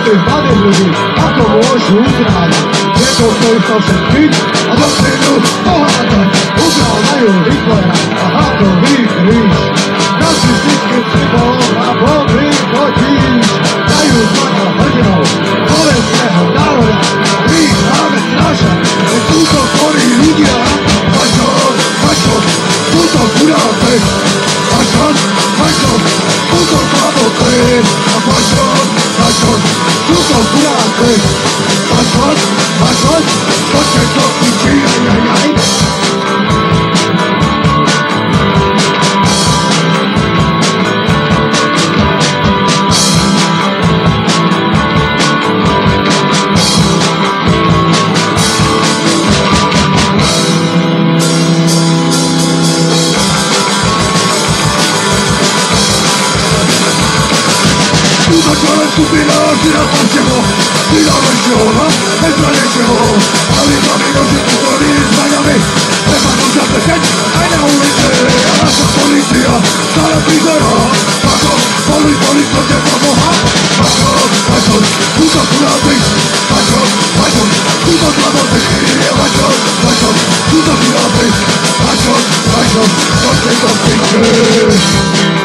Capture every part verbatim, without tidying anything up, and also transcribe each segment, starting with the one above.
tých mladých ľudí, ako môžu uzdráviť. Je to stojisko všetkých a doktrínu pohádať. Uznávajú Hitlera a hadový kríž. Nacistický symbol a bodný potíž. Dajú znaka hrdinov slovenského národa. Kríž máme strážať, veď túto chorí ľudia. Pašon, pašon, túto chudáci. Pašon, pašon, túto slaboty. A pašon, pašon, túto chudáci. Pašon, pašon, poďte do piči, ajajaj. Skupina finančného, finančného, bezpranečného, ale máme nože útory s zbraňami, treba to zapekeť aj na ulici, a naša polícia stále prizerá, pašon, polis, polis, to te pomoha, pašon, pašon, túto chudáci, pašon, pašon, túto slaboty, pašon, pašon, túto chudáci, pašon, pašon, to te to piči.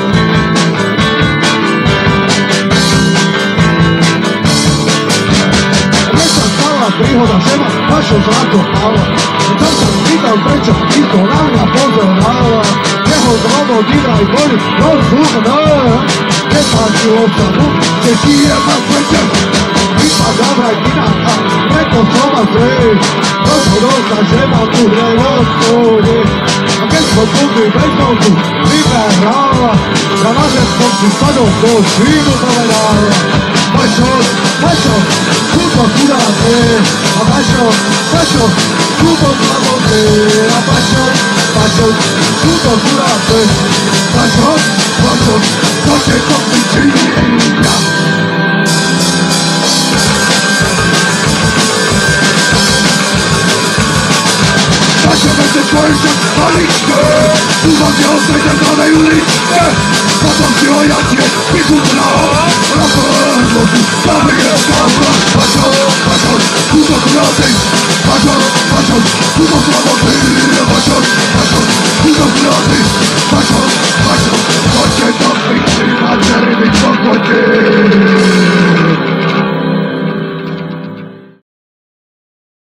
Príhoda, že ma pašo zakopala. Tam sa spýtal, prečo nikto na mňa pozeráva. Jeho zlobodina aj boli rozumné. Nepáčilo sa mu, že žije na svete. Vypadá vraj ináka, preto som ma zlý. Rozhodol sa, že ma tu hrej rozsúdi. A keď som kúpil bezdomku, vyberala. Ja na zem som si spadol do šínu povedala. Pašo, pašo, túto chudáci. A pašo, pašo, túto slaboty. A pašo, pašo, túto chudáci. Pašo, pašo, to te to piči. Pašo, będzie twoje się paliczkę. Uwagę o tej zadanej uliczce. Potom si ho jacie vychutnal. Na pewno tu mamy jest kawra. Pašo, pašo, túto chudáci. Pašo, pašo, túto slaboty. Pašo, pašo, túto chudáci. Pašo, pašo, to te to piči. A čery byť pochodí.